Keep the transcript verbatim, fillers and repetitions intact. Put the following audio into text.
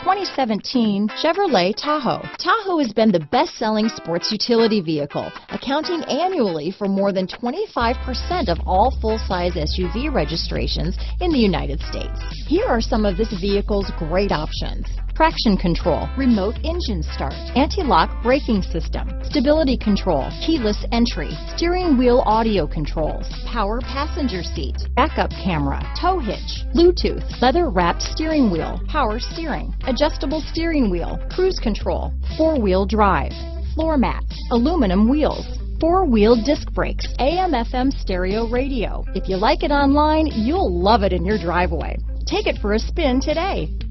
twenty seventeen Chevrolet Tahoe. Tahoe has been the best-selling sports utility vehicle, accounting annually for more than twenty-five percent of all full-size S U V registrations in the United States. Here are some of this vehicle's great options: traction control, remote engine start, anti-lock braking system, stability control, keyless entry, steering wheel audio controls, power passenger seat, backup camera, tow hitch, Bluetooth, leather-wrapped steering wheel, power steering, adjustable steering wheel, cruise control, four-wheel drive, floor mats, aluminum wheels, four-wheel disc brakes, A M F M stereo radio. If you like it online, you'll love it in your driveway. Take it for a spin today.